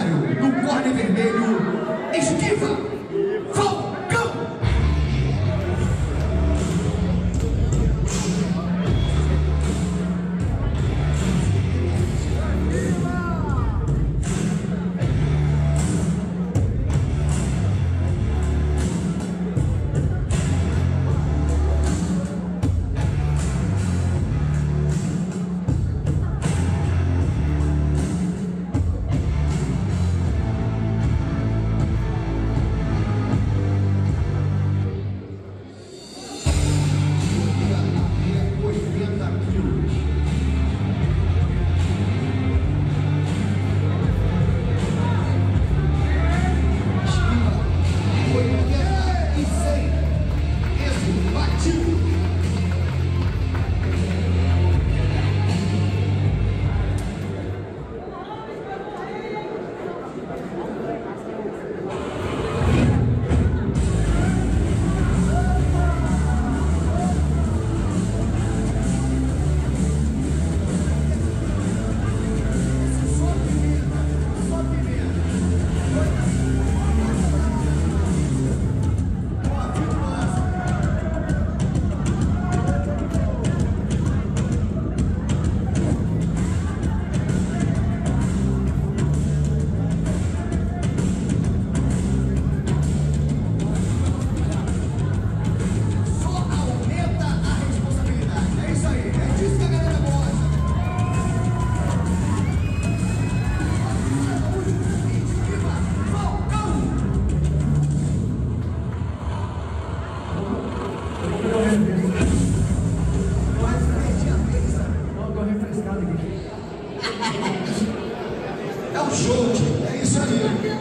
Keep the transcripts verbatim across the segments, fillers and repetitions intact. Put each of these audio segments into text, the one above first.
adversário no corner vermelho, esquiva, Falcão! É um show, é isso aí.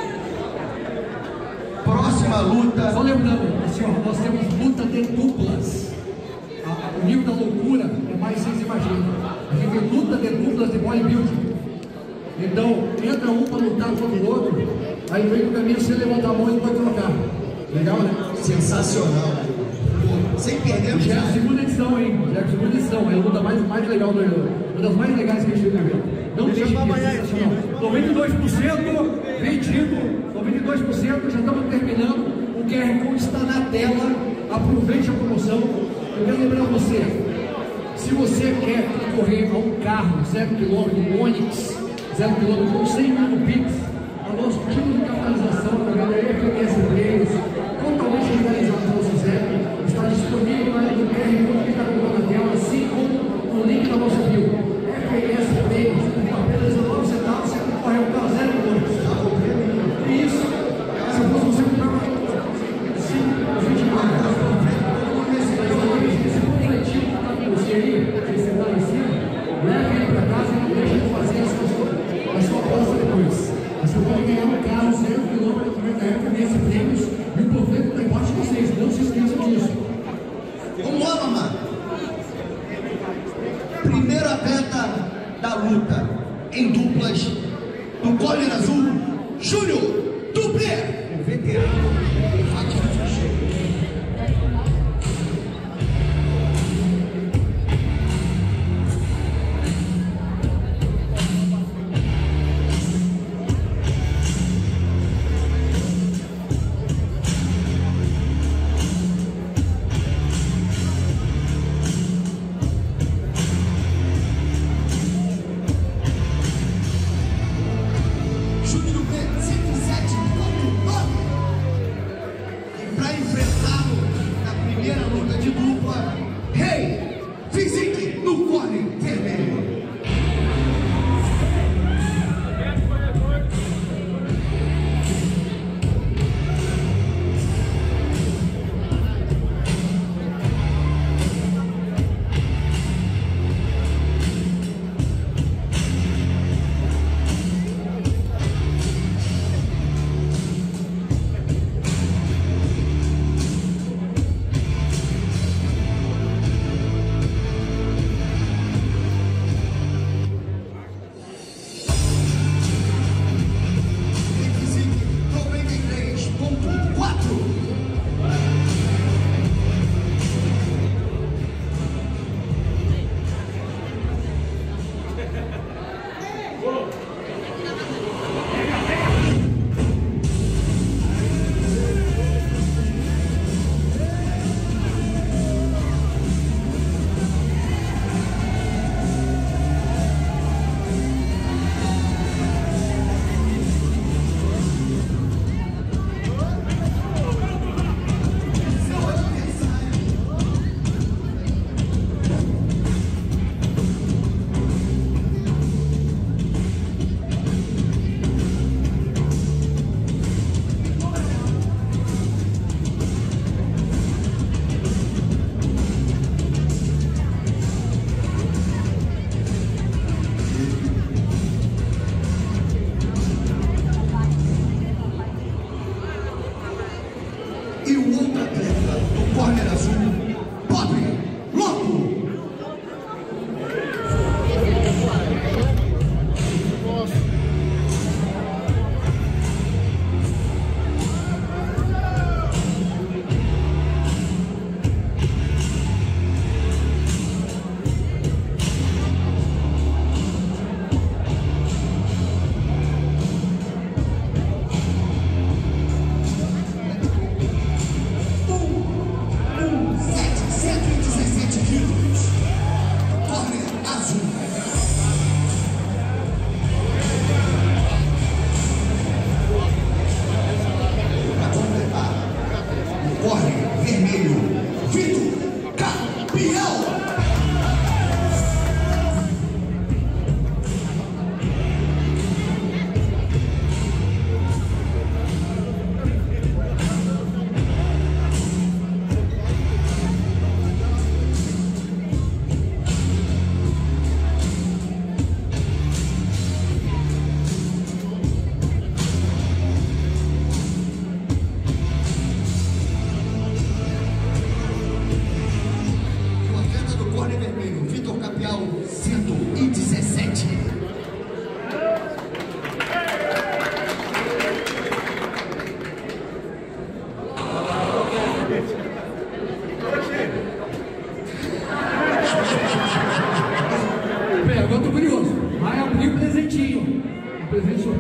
Próxima luta. Só lembrando, assim, ó, nós temos luta de duplas. A, a, o nível da loucura é mais vocês imaginam. A gente tem luta de duplas de bodybuilding. Então, entra um para lutar contra o outro, aí vem no caminho, você levanta a mão e pode trocar. Legal, né? Sensacional. Sem perder. Já é a segunda edição, hein? Já é a segunda edição. É a luta mais, mais legal do evento. Uma das mais legais que a gente viu. Não deixa de ver. noventa e dois por cento vendido. noventa e dois por cento já estamos terminando. O Q R Code está na tela. Aproveite a promoção. Eu quero lembrar você. Se você quer correr a um carro zero quilômetro, um Onix zero quilômetro com cem mil no Pix, a nosso tipo de capitalização da galera que conhece players, totalmente legalizado no nosso zero, está disponível na área do Q R Code que está colocando na tela, assim como no link da nossa bio. F P S Players, por apenas dezenove centavos, você concorre ao carro zero quilômetros. E isso, se fosse você comprar uma vinte marcas, esse completinho que está com você aí, que você está lá em cima, leve ele para casa e não deixa de fazer as suas a sua aposta depois. Você pode ganhar um carro zero quilômetro da F P S Prêmios e o profeta está embaixo de vocês. Não se esqueçam disso. Vamos lá, mamãe. Primeiro atleta da luta em duplas do Corner Azul, Júnior Duplé, o veterano. cento e sete ponto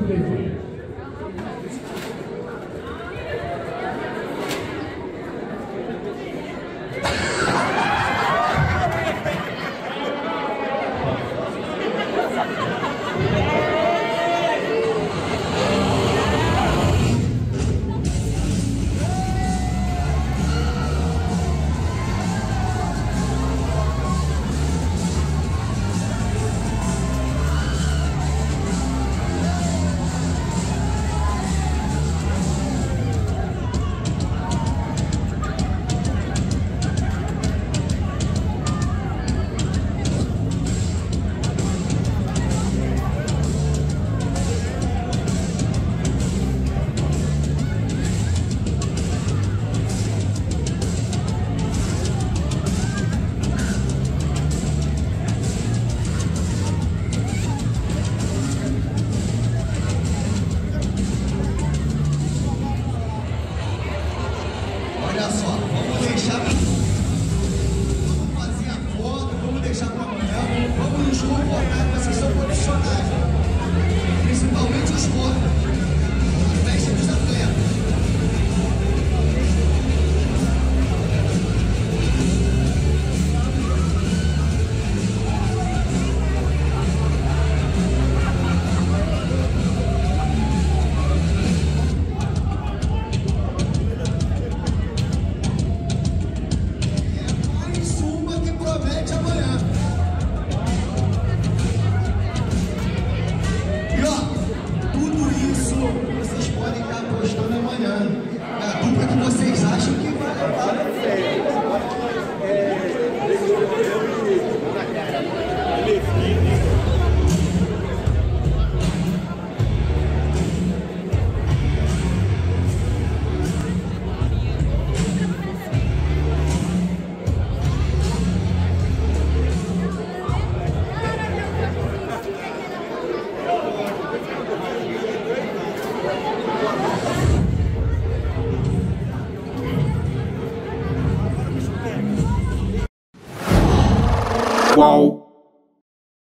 peito. Olha só, vamos deixar, vamos fazer a foto, vamos deixar para amanhã, vamos nos comportar, vocês são profissionais, principalmente os corpos, vestem dos atletas. Vocês podem estar postando amanhã. É a dupla que vocês acham que vai levar. Qual